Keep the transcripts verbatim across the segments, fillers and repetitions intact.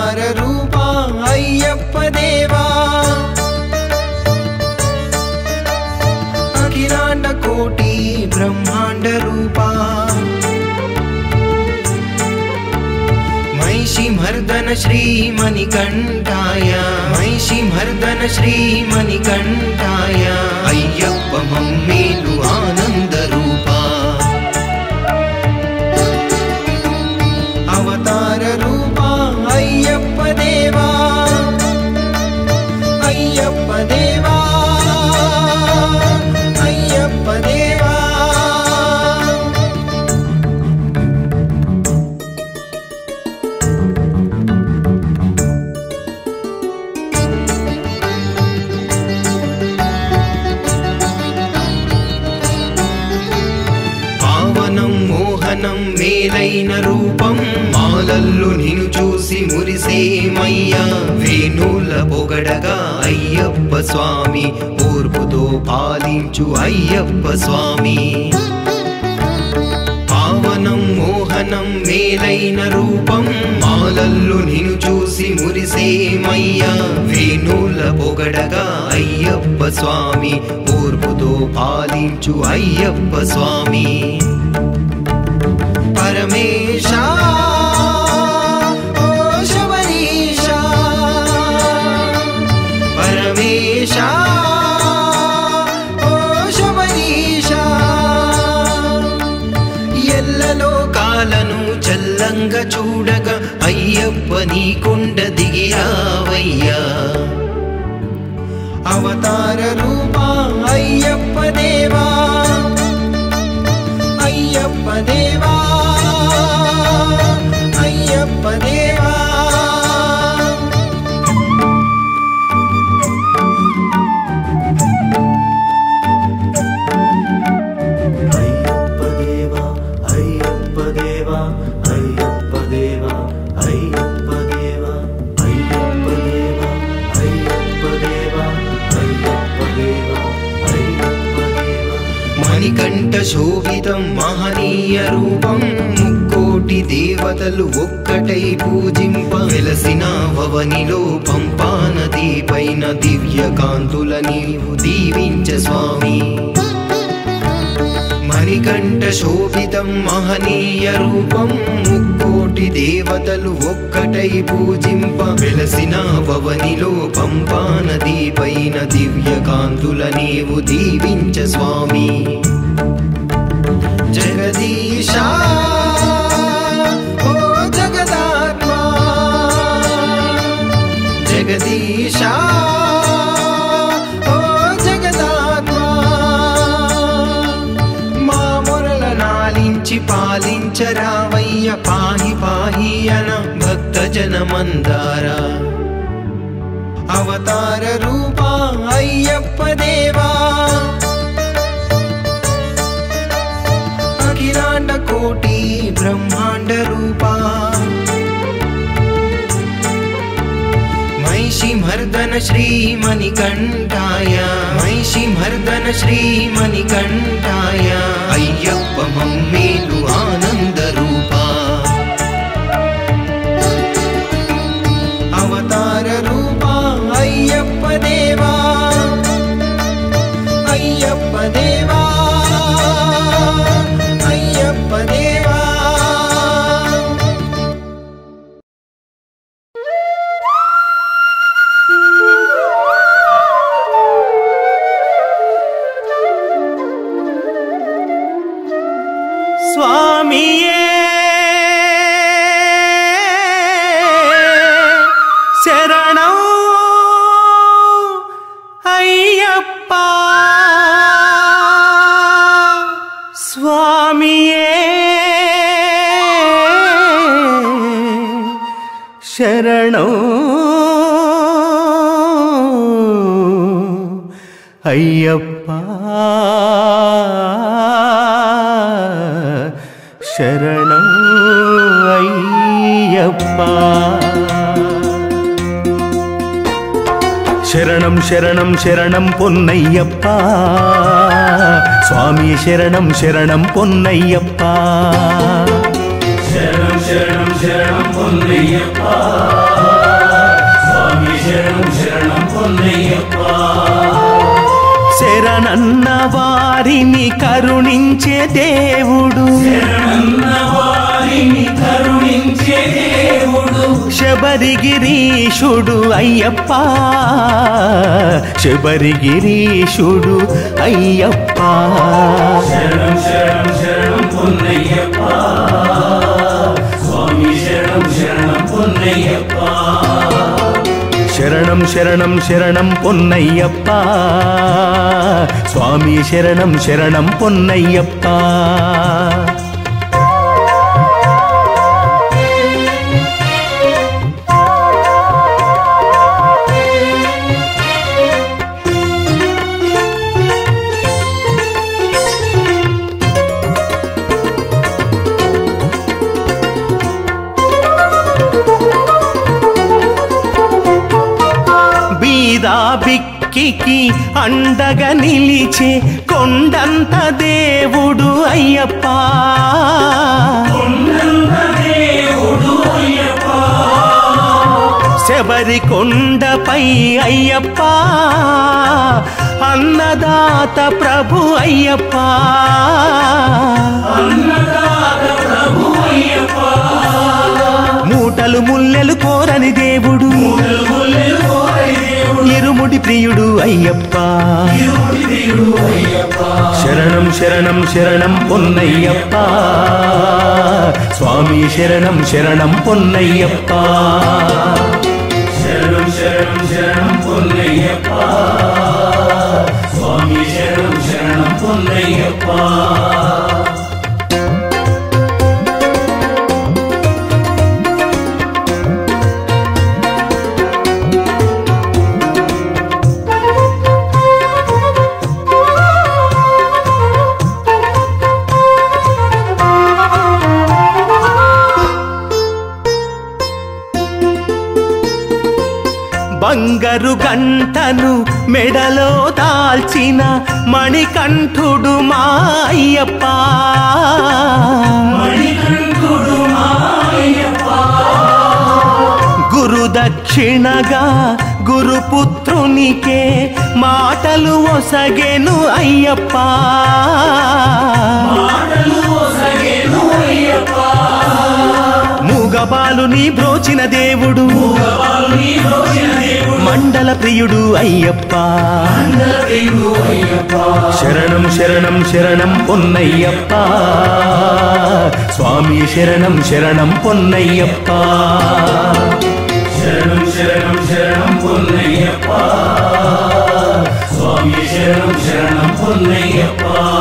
అవతార రూపా అయ్యప్ప దేవా అఖిలాండ కోటి బ్రహ్మాండ రూపా महिषीमर्दन श्री मणिकंठाय महिषीमर्दन श्री मणिकंठाय अय्यप्प मम्मेलु आनंद रूपा अवतार रूपा अय्यप्प देवा अय्यप्प देवा अय्यप्प देवा మేలైన రూపం మాలల్లు నిన్ను చూసి మురిసేమయ్యా వేణుల పొగడగా అయ్యప్ప స్వామి ఓర్పుతో పాలించు అయ్యప్ప స్వామి పావనం మోహనం మేలైన రూపం మాలల్లు నిన్ను చూసి మురిసేమయ్యా వేణుల పొగడగా అయ్యప్ప స్వామి ఓర్పుతో పాలించు అయ్యప్ప స్వామి परमेशा ओ शबरीशा परमेशा ओ शबरीशा ఎల్లలో కాలను చల్లంగా చూడగా అయ్యప్ప నీ కొండ దిగిరావయ్యా అవతార రూపా అయ్యప్ప దేవా అయ్యప్ప దేవా అయ్యప్ప దేవా అయ్యప్ప దేవా అయ్యప్ప దేవా అయ్యప్ప దేవా అయ్యప్ప దేవా అయ్యప్ప దేవా అయ్యప్ప దేవా అయ్యప్ప దేవా అయ్యప్ప దేవా మణికంఠ శోభితం మహనీయ రూపం ముక్కోటి దేవతలు ఒక్కటై పూజింప వెలసిన భవనిలో పంపా నది పైన దివ్య కాంతుల నీవు దీవించ స్వామి మణికంఠ శోభితం మహనీయ రూపం ముక్కోటి దేవతలు ఒక్కటై పూజింప వెలసిన భవనిలో పంపా నది పైన దివ్య కాంతుల నీవు దీవించ స్వామి జగదీశా ఓ జగదాత్మా జగదీశా ఓ జగదాత్మా మా మొరల నాలించి పాలించరావయ్య పాహి పాహి అన భక్త జనమందారా అవతార రూపా అయ్యప్ప దేవా అఖిలాండ కోటి బ్రహ్మాండ రూపా महिषीमर्दन श्री मणिकंठाय महिषीमर्दन श्री मणिकंठाय अय्यप्प मम्मेलु आनंद रूपा अवतार रूपा अय्यप्प देवा अय्यप्प देवा अय्यप्प देवा स्वामिये शरणं अय्यप्पा स्वामिये शरणं अय्यप्पा शरणं अय्यप्पा शरणं शरणं शरणं पोन्नय्यप्पा स्वामी शरणं शरणं पोन्नय्यप्पा शरणं शरणं शरणं पोन्नय्यप्पा కరుణించే దేవుడు శబరిగిరీశుడు అయ్యప్ప శబరిగిరీశుడు అయ్యప్ప శరణం శరణం శరణం పొన్నయ్యప్ప స్వామి శరణం శరణం పొన్నయ్యప్ప శరణం శరణం శరణం పొన్నయ్యప్ప స్వామి శరణం శరణం పొన్నయ్యప్ప బిక్కికి అండగా నిలిచే కొండంత దేవుడు అయ్యప్ప శబరి కొండపై అయ్యప్ప అన్నదాత ప్రభు అయ్యప్ప మూటలు ముల్లెలు కోరని దేవుడు ఇరుముడి ప్రియుడు అయ్యప్ప శరణం శరణం శరణం పొన్నయ్యప్ప స్వామి శరణం శరణం పొన్నయ్యప్ప శరణం శరణం శరణం పొన్నయ్యప్ప స్వామి శరణం శరణం పొన్నయ్యప్ప బంగారు గంటను మెడలో దాల్చిన మణికంఠుడు మా అయ్యప్ప గురు దక్షిణగా గురుపుత్రునికే మాటలు ఒసగెను అయ్యప్ప మూగబాలుని బ్రోచిన దేవుడు మండల ప్రియుడు అయ్యప్ప శరణం శరణం శరణం పొన్నయ్యప్ప స్వామి శరణం శరణం పొన్నయ్యప్ప శరణం శరణం శరణం పొన్నయ్యప్ప స్వామి శరణం శరణం పొన్నయ్యప్ప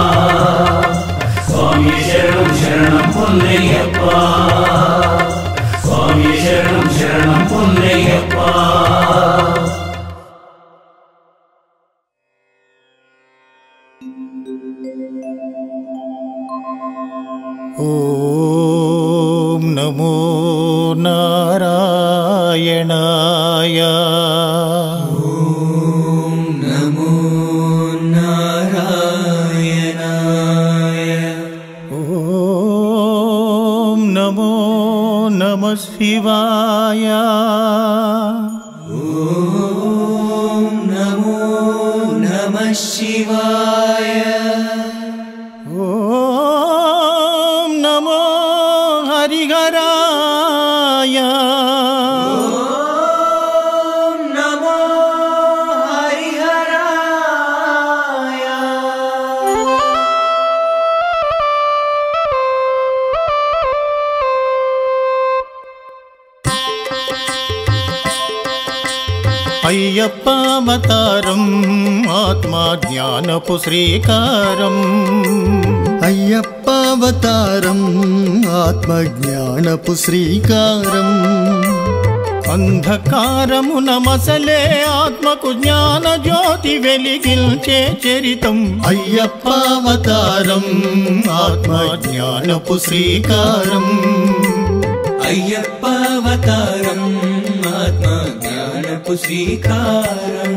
స్వామి శరణం శరణం పొన్నయ్యప్ప స్వామి శరణం శరణం పొన్నయ్యప్ప ఓం నమో నారాయణాయ ఓం నమో నారాయణాయ ఓం నమో నమః శివాయ ఓం నమో నమః శివాయ ఓం నమో హరిహరాయ ఓం నమో హరిహరాయ అయ్యప్ప అవతారం ఆత్మా జ్ఞానపు శ్రీకారం అయ్యప్ప అవతారం ఆత్మజ్ఞానపు శ్రీకారం అంధకారము నమసలే ఆత్మకు జ్ఞాన జ్యోతి వెలిగించే చరితం అయ్యప్ప అవతారం ఆత్మజ్ఞానపు శ్రీకారం అయ్యప్ప అవతారం ఆత్మ జ్ఞానపు శ్రీకారం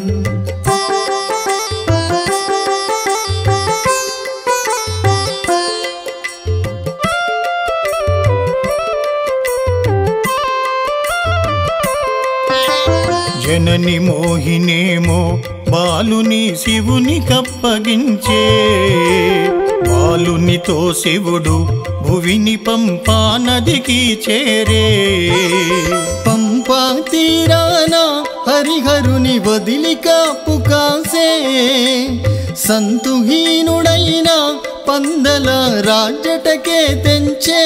జనని మోహినేమో బాలుని శివుని కప్పగించే బాలునితో శివుడు భువిని పంపా నదికి చేరే. పంపా తీరాన హరిహరుని వదిలి కాపు కాసే. సంతుహీనుడైన పందల రాజటకే తెంచే.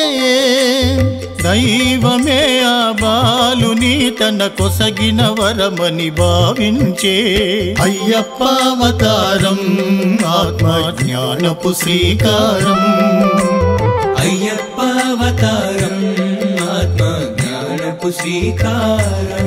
దైవమే ఆ బాలుని తన కొసగిన వరమని భావించే. అయ్యప్ప అవతారం ఆత్మ జ్ఞానపు శ్రీకారం. అయ్యప్ప అవతారం ఆత్మ జ్ఞానపు శ్రీకారం.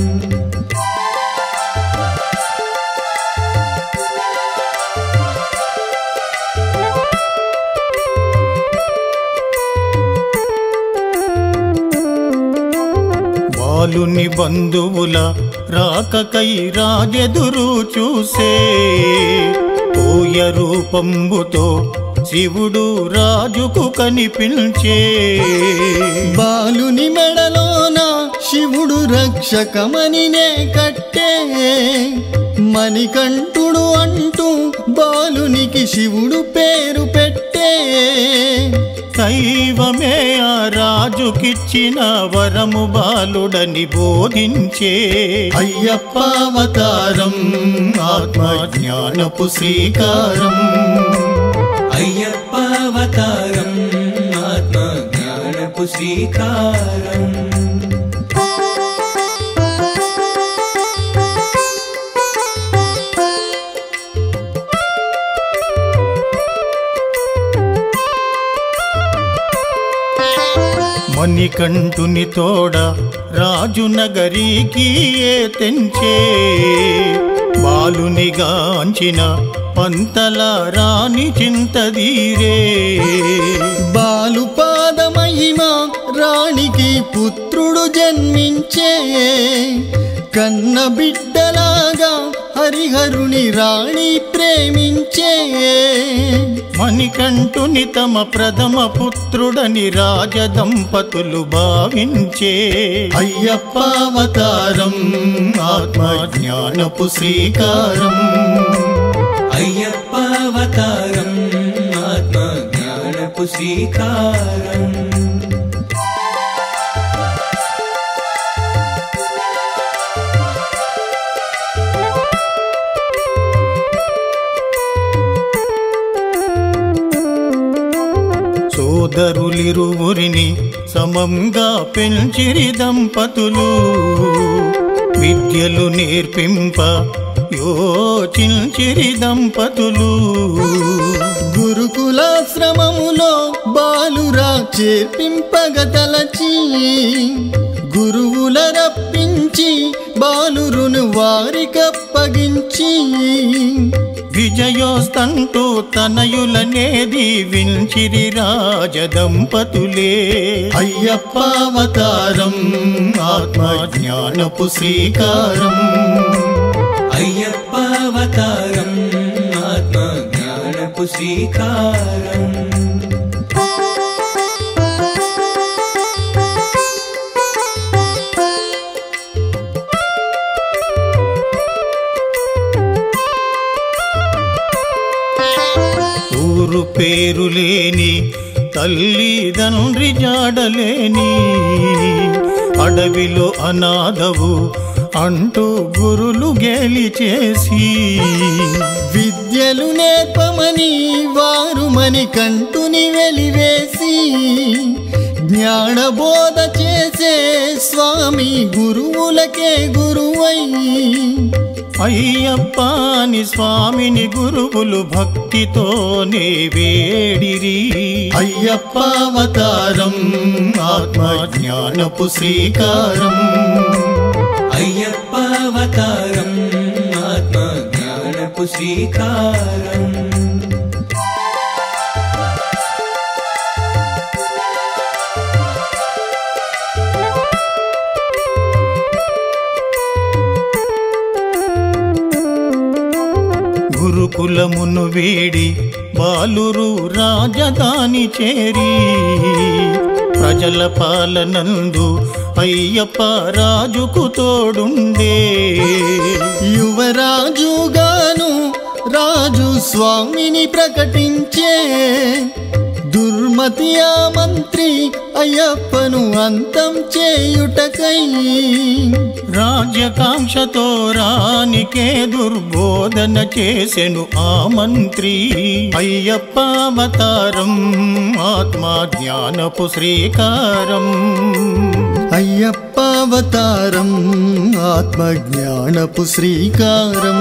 బాలుని బంధువుల రాకకై రాజెదురు చూసే. పోయ రూపంబుతో శివుడు రాజుకు కనిపించే. బాలుని మెడలోన శివుడు రక్షకమనినే కట్టే. మణికంఠుడు అంటూ బాలునికి శివుడు పేరు పెట్టే. దైవమే ఆ రాజుకిచ్చిన వరము బాలుడని బోధించే. అయ్యప్ప అవతారం ఆత్మ జ్ఞానపు శ్రీకారం. అయ్యప్ప అవతారం ఆత్మ జ్ఞానపు శ్రీకారం. మణికంఠుని తోడ రాజు నగరికి ఏ తెంచే. బాలుని గాంచిన పంతల రాణి చింతదీరే. బాలు పాదమహిమ రాణికి పుత్రుడు జన్మించే. కన్న బిడ్డలాగా హరిహరుని రాణి ప్రేమించే. మణికంఠుని తమ ప్రథమ పుత్రుడని రాజదంపతులు భావించే. అయ్యప్ప అవతారం ఆత్మ జ్ఞానపు శ్రీకారం. అయ్యప్ప అవతారం ఆత్మ జ్ఞానపు శ్రీకారం. సోదరులిరువురిని సమంగా పెంచిరి దంపతులు. విద్యలు నేర్పింప యోచించిరి దంపతులు. గురుకులాశ్రమములో బాలురా చేర్పింపగతలచి. గురువుల రప్పించి బాలురును వారికప్పగించి. విజయోస్తంటూ తనయులనే దీవించిరి రాజదంపతులే. అయ్యప్ప అవతారం ఆత్మ జ్ఞానపు శ్రీకారం. అయ్యప్ప అవతారం ఆత్మ జ్ఞానపు శ్రీకారం. ఊరు పేరు లేని తల్లిదండ్రి జాడలేని. అడవిలో అనాథవు అంటూ గురులు గేలి చేసి. విద్యలు నేర్పమని వారు మణికంఠుని వెలివేసి. జ్ఞానబోధ చేసే స్వామి గురువులకే గురువై. అయ్యప్ప అని స్వామిని గురువులు భక్తితోనే వేడిరి. అయ్యప్ప అవతారం ఆత్మ జ్ఞానపు శ్రీకారం. అయ్యప్ప అవతారం ఆత్మ జ్ఞానపు శ్రీకారం. గురుకులమును వీడి బాలురు రాజధాని చేరి. ప్రజల పాలనందు అయ్యప్ప రాజుకు తోడుండే. యువరాజుగాను రాజు స్వామిని ప్రకటించే దుర్మతి ఆ మంత్రి అయ్యప్పను అంతం చేయుటకై రాజ్యకాంక్షతో రానికే దుర్బోధన చేసెను ఆ మంత్రి అయ్యప్ప అవతారం ఆత్మ జ్ఞానపు శ్రీకారం అయ్యప్ప అవతారం ఆత్మ జ్ఞానపు శ్రీకారం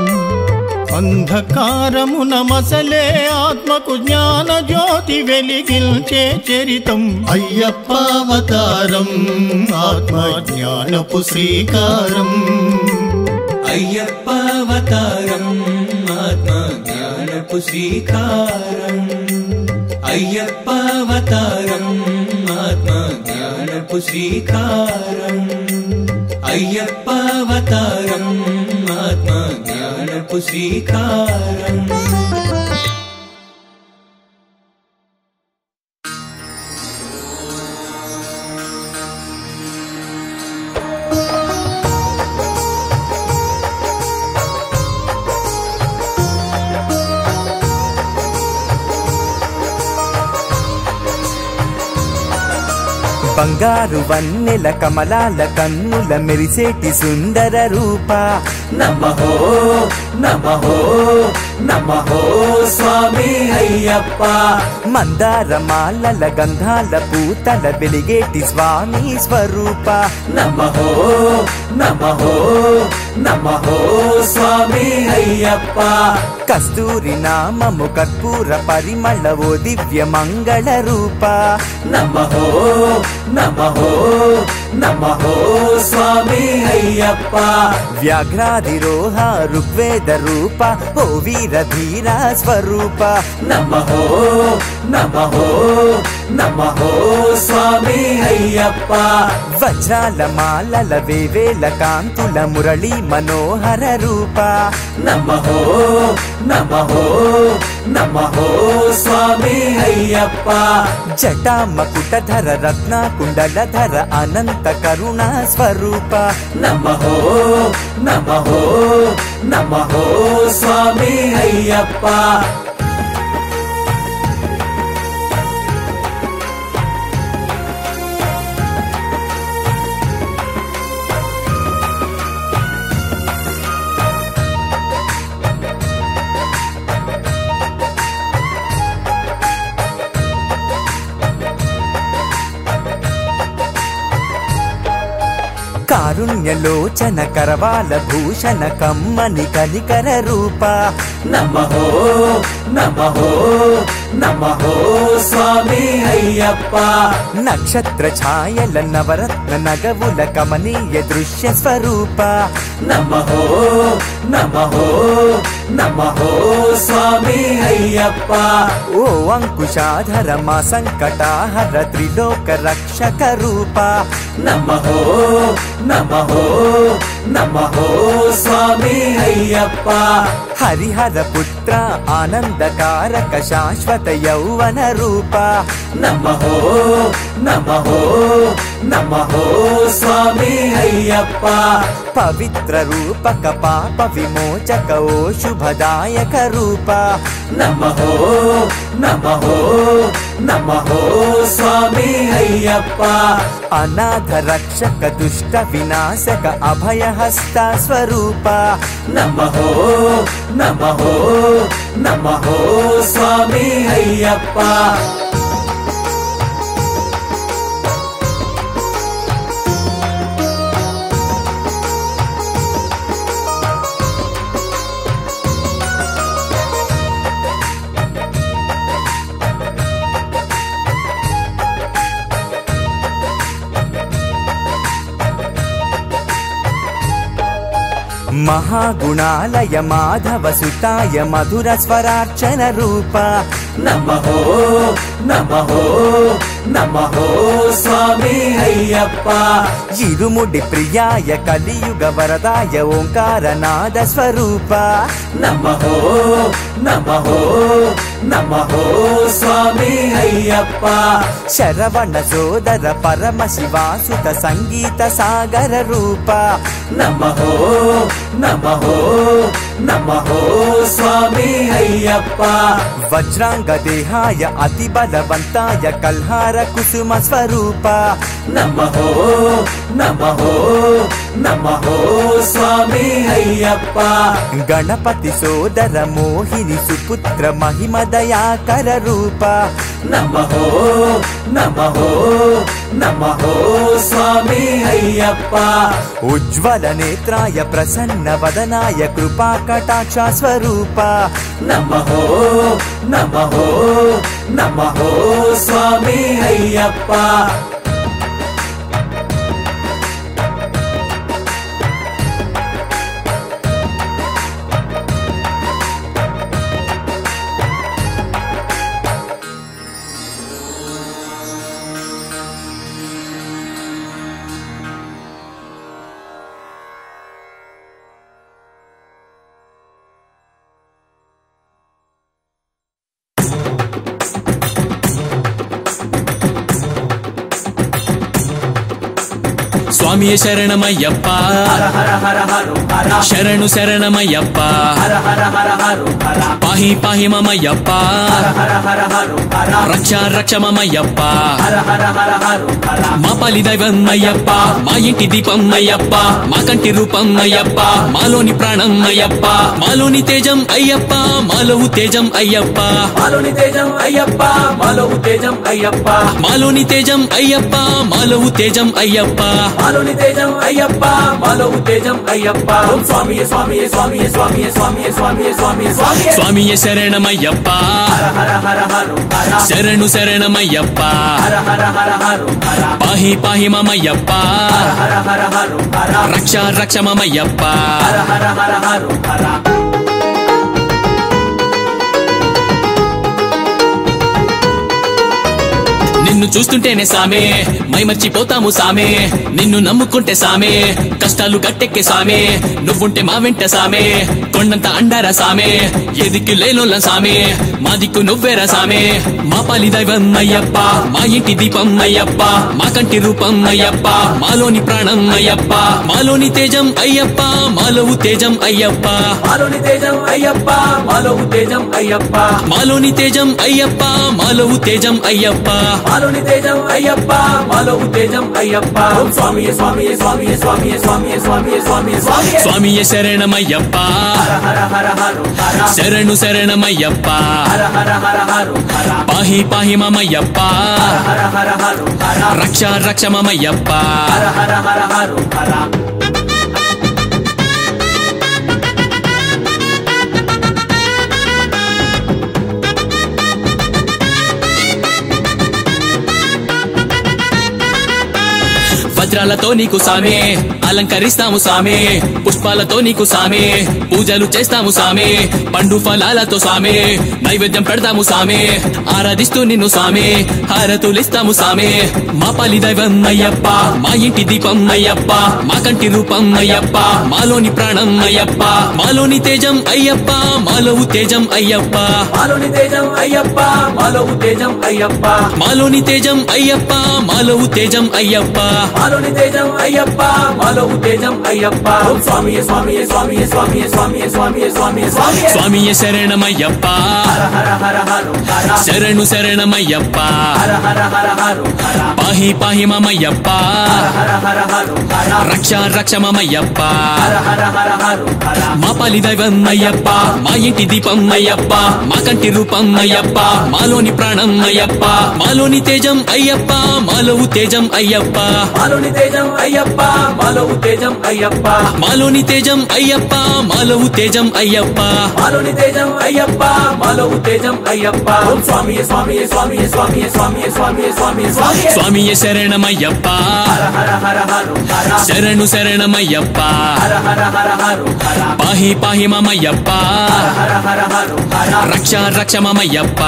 అంధకారమున మసలే ఆత్మకు జ్ఞాన జ్యోతి వెలిగించే చరితం అయ్యప్ప అవతారం ఆత్మ జ్ఞానపు శ్రీకారం అయ్యప్ప అవతారం ఆత్మ జ్ఞానపు శ్రీకారం అయ్యప్ప అవతారం ఆత్మ జ్ఞానపు శ్రీకారం అయ్యప్ప అవతారం ఆత్మ జ్ఞానపు శ్రీకారం బంగారు వన్నెల కమలాల కన్నుల మెరిసేటి సుందర రూప నమః నమః నమః స్వామి అయ్యప్ప మందార మాలల గంధాల పూతల వెలిగేటి స్వామి స్వరూప నమః నమః నమః స్వామి అయ్యప్ప కస్తూరి నామము కర్పూర పరిమళ ఓ దివ్య మంగళ రూప నమః నమః నమః స్వామి అయ్యప్ప వ్యాఘ్రాదిరోహ ఋగ్వేద రూప ఓ వీర ధీర స్వరూప నమః నమః నమః స్వామి అయ్యప్ప వజ్రాల మాలల వేవేల కాంతుల మురళీ మనోహర రూప నమః నమః నమః స్వామి అయ్యప్ప జటా మకుటధర రత్న కుండలధర అనంత కరుణా స్వరూప నమః నమః నమః స్వామి అయ్యప్ప కారుణ్యలోచన కరవాల భూషణ కమ్మని కనికర రూప నమః నమః నమః స్వామి అయ్యప్ప నక్షత్ర ఛాయల నవరత్న నగవుల కమనీయ దృశ్య స్వరూప నమః నమః నమః స్వామి అయ్యప్ప ఓ అంకుశాధర మా సంకటాహర త్రిలోక రక్షక రూప నమః నమః నమః స్వామి అయ్యప్ప హరిహర పుత్ర ఆనందకారక శాశ్వత యౌవన రూప నమః నమః నమః స్వామి అయ్యప్ప పవిత్ర రూపక పాప విమోచక ఓ శుభదాయక రూప నమః నమః నమః స్వామి అయ్యప్ప అనాథ రక్షక దుష్ట వినాశక అభయహస్త స్వరూప నమః నమః నమః స్వామి అయ్యప్ప మహాగుణాలయ మాధవ సుతాయ మధుర స్వరార్చన రూప నమః నమః నమః స్వామి అయ్యప్ప ఇరుముడి ప్రియాయ కలియుగ వరదాయ ఓంకార నాద స్వరూప నమః నమః నమః స్వామి అయ్యప్ప శరవణ సోదర పరమ శివాసుత సంగీత సాగర రూప నమః నమః నమః స్వామి అయ్యప్ప వజ్రాంగ దేహాయ అతి బలవంతాయ కల్హార కుసుమ స్వరూప నమః నమః నమః స్వామి అయ్యప్ప గణపతి సోదర మోహిని సుపుత్ర మహిమ దయాకర రూప నమః నమః నమః స్వామి అయ్యప్ప ఉజ్వల నేత్రాయ ప్రసన్న వదనాయ కృపా కటాక్ష స్వరూప నమః నమః నమః స్వామి అయ్యప్ప స్వామియే శరణమయ్యప్ప శరణు శరణమయ్యప్ప పాహి పాహి మమయ్యప్ప రక్ష రక్ష మమయ్యప్ప మా పాలి దైవం అయ్యప్ప మా ఇంటి దీపం అయ్యప్ప మా కంటి రూపం అయ్యప్ప మాలోని ప్రాణం అయ్యప్ప మాలోని తేజం అయ్యప్ప మాలోవు తేజం అయ్యప్ప మాలోని తేజం అయ్యప్ప మాలోవు తేజం అయ్యప్ప మాలోని తేజం అయ్యప్ప మాలోవు తేజం అయ్యప్ప మాలోని తేజం అయ్యప్ప మాలోవు తేజం అయ్యప్ప ఓం స్వామియే స్వామియే స్వామియే స్వామియే స్వామియే స్వామియే స్వామియే స్వామియే స్వామియే శరణమయ్యప్ప శరణు శరణమయ్యప్ప పాహి పాహి మమయ్యప్ప రక్ష రక్ష మమయ్యప్ప నిన్ను చూస్తుంటేనే సామే మై మర్చిపోతాము సామే నిన్ను నమ్ముకుంటే సామే కష్టాలు గట్టెక్కే సామే నువ్వుంటే మా వెంట సామే కొండంత అండారా సామే ఎదిక్కు లేనోళ్ళ సామే మా దిక్కు నువ్వేరా సామే మా పాలి దైవం అయ్యప్ప మా ఇంటి దీపం అయ్యప్ప మా కంటి రూపం అయ్యప్ప మాలోని ప్రాణం అయ్యప్ప మాలోని తేజం అయ్యప్ప మాలోవు తేజం అయ్యప్ప మాలోని తేజం అయ్యప్ప మాలోవు తేజం అయ్యప్ప మాలోని తేజం అయ్యప్ప మాలోవు తేజం అయ్యప్ప మాలోని తేజం అయ్యప్ప మాలోవు తేజం అయ్యప్ప ఓం స్వామియే స్వామియే స్వామియే స్వామియే స్వామియే స్వామియే స్వామియే స్వామియే స్వామియే శరణమయ్యప్ప శరణు శరణమయ్యప్ప పాహి పాహి మమయ్యప్ప రక్ష రక్ష మమయ్యప్ప వజ్రాలతో నీకు సామే అలంకరిస్తాము సామే పుష్పాలతో నీకు సామే పూజలు చేస్తాము సామే పండు ఫలాలతో సామే నైవేద్యం పెడతాము సామే ఆరాధిస్తూ నిన్ను సామే హారతులిస్తాము సామే మా పాలి దైవం అయ్యప్ప మా ఇంటి దీపం అయ్యప్ప మా కంటి రూపం అయ్యప్ప మాలోని ప్రాణం అయ్యప్ప మాలోని తేజం అయ్యప్ప మాలోవు తేజం అయ్యప్ప మాలోని తేజం అయ్యప్ప మాలోవు తేజం అయ్యప్ప మాలోని తేజం అయ్యప్ప మాలోవు తేజం అయ్యప్ప మాలోని తేజం అయ్యప్ప మాలోవు తేజం అయ్యప్ప ఓం స్వామియే స్వామియే స్వామియే స్వామియే స్వామియే స్వామియే స్వామియే స్వామియే స్వామియే శరణమయ్యప్ప శరణు శరణమయ్యప్ప పాహి పాహి మమయ్యప్ప రక్ష రక్ష మమయ్యప్ప మా పాలి దైవం అయ్యప్ప మా ఇంటి దీపం అయ్యప్ప మా కంటి రూపం అయ్యప్ప మాలోని ప్రాణం అయ్యప్ప మాలోని తేజం అయ్యప్ప మాలోవు తేజం అయ్యప్ప మాలోని తేజం అయ్యప్ప మాలోవు తేజం అయ్యప్ప మాలోని తేజం అయ్యప్ప మాలోవు తేజం అయ్యప్ప మాలోని తేజం అయ్యప్ప మాలోవు తేజం అయ్యప్ప ఓం స్వామియే స్వామియే స్వామియే స్వామియే స్వామియే స్వామియే స్వామియే స్వామియే స్వామియే శరణమయ్యప్ప శరణు శరణమయ్యప్ప పాహి పాహి మమయ్యప్ప రక్ష రక్ష మమయ్యప్ప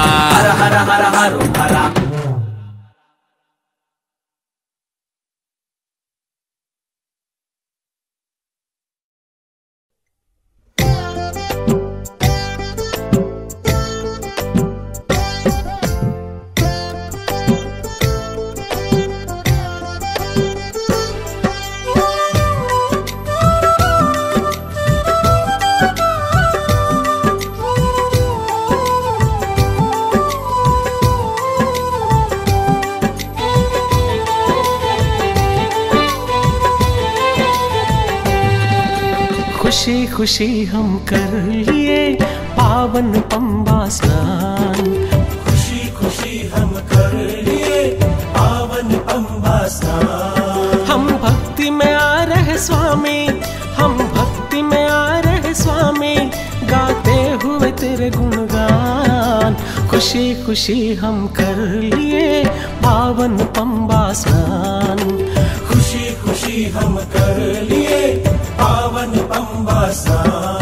खुशी खुशी हम कर लिए पावन पंबा स्नान। खुशी खुशी हम कर लिए पावन पंबा स्नान। हम भक्ति में आ रहे स्वामी, हम भक्ति में आ रहे स्वामी, गाते हुए तेरे गुणगान। खुशी खुशी हम कर लिए पावन पंबा स्नान। खुशी खुशी हम कर लिए पावन पंबा स्नान।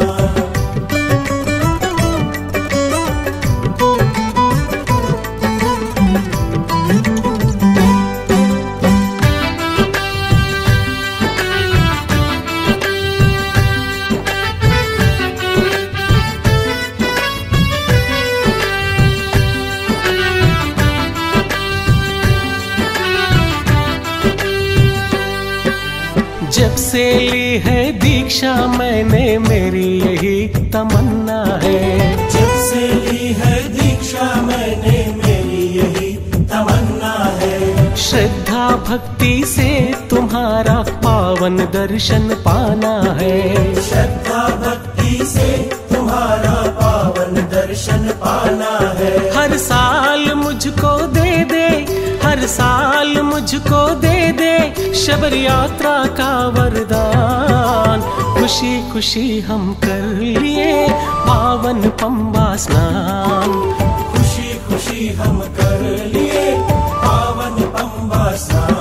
जब से ली है दीक्षा मैंने मेरी यही तमन्ना है। जब से ली है दीक्षा मैंने मेरी यही तमन्ना है। श्रद्धा भक्ति से तुम्हारा पावन दर्शन पाना है। श्रद्धा भक्ति से तुम्हारा पावन दर्शन पाना है। हर साल मुझको दे दे, हर साल मुझको दे दे शबरी यात्रा का वरदान। खुशी खुशी हम कर लिए पावन पंबा स्नान। खुशी खुशी हम कर लिए पावन पंबा स्नान।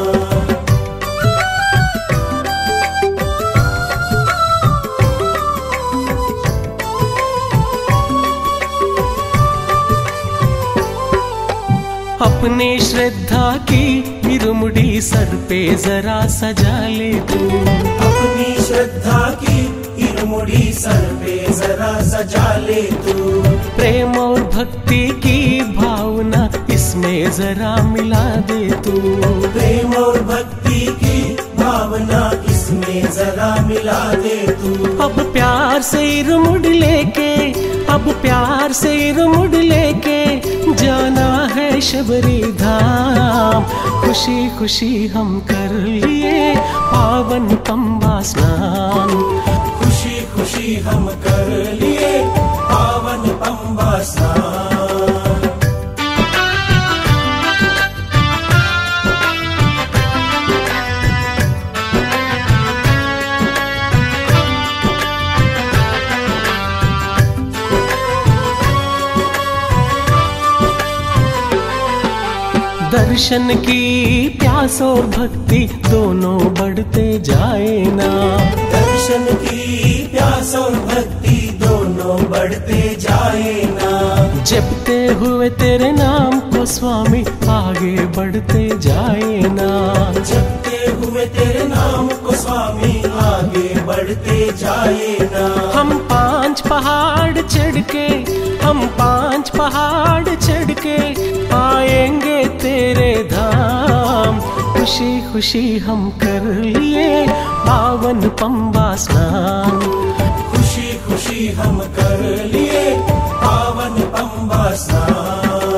अपने श्रद्धा की इरुमुड़ी सर पे जरा सजा ले तू। अपनी श्रद्धा की इरुमुड़ी सर पे जरा सजा ले तू। प्रेम और भक्ति की भावना इसमें जरा मिला दे तू। प्रेम और भक्ति की भावना इसमें जरा मिला दे तू। अब प्यार से इरुमुड़ लेके, अब प्यार से इरुमुड़ लेके जाना है शबरी धाम। खुशी खुशी हम कर लिए पावन पंबा स्नान। खुशी खुशी हम कर लिए पावन पंबा स्नान। दर्शन की प्यास और भक्ति दोनों बढ़ते जाए ना। दर्शन की प्यास और भक्ति दोनों बढ़ते जाए ना। जपते हुए तेरे नाम को स्वामी आगे बढ़ते जाए ना। जपते हुए तेरे नाम को स्वामी आगे बढ़ते जाए ना। हम पांच पहाड़ चढ़ के, हम पांच पहाड़ चढ़ के आएंगे तेरे धाम। खुशी खुशी हम कर लिए पावन पंबा स्नान। खुशी खुशी हम कर लिए पावन पंबा स्नान।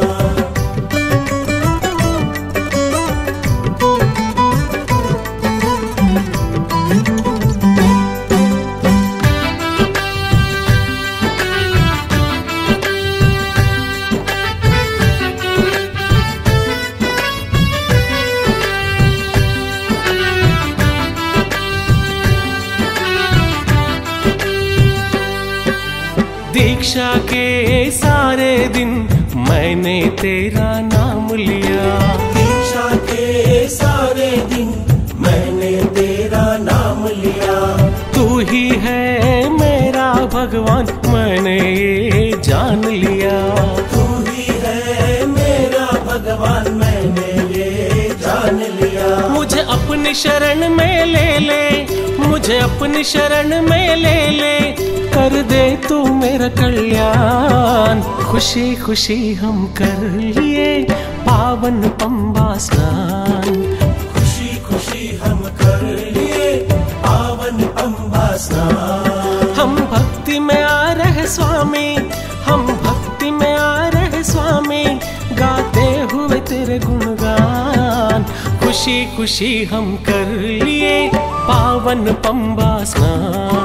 दीक्षा के सारे दिन मैंने तेरा नाम लिया। दीक्षा के सारे दिन मैंने तेरा नाम लिया। तू ही है मेरा भगवान मैंने ये जान लिया। तू ही है मेरा भगवान मैंने ये जान लिया। मुझे अपनी शरण में ले ले, मुझे अपनी शरण में ले ले, कर दे तू मेरा कल्याण। खुशी खुशी हम कर लिए पावन पंबा स्नान। खुशी खुशी हम कर लिए पावन पंबा स्नान। हम भक्ति में आ रहे स्वामी, हम भक्ति में आ रहे स्वामी, गाते हुए तेरे गुणगान। खुशी खुशी हम कर लिए पावन पंबा स्नान।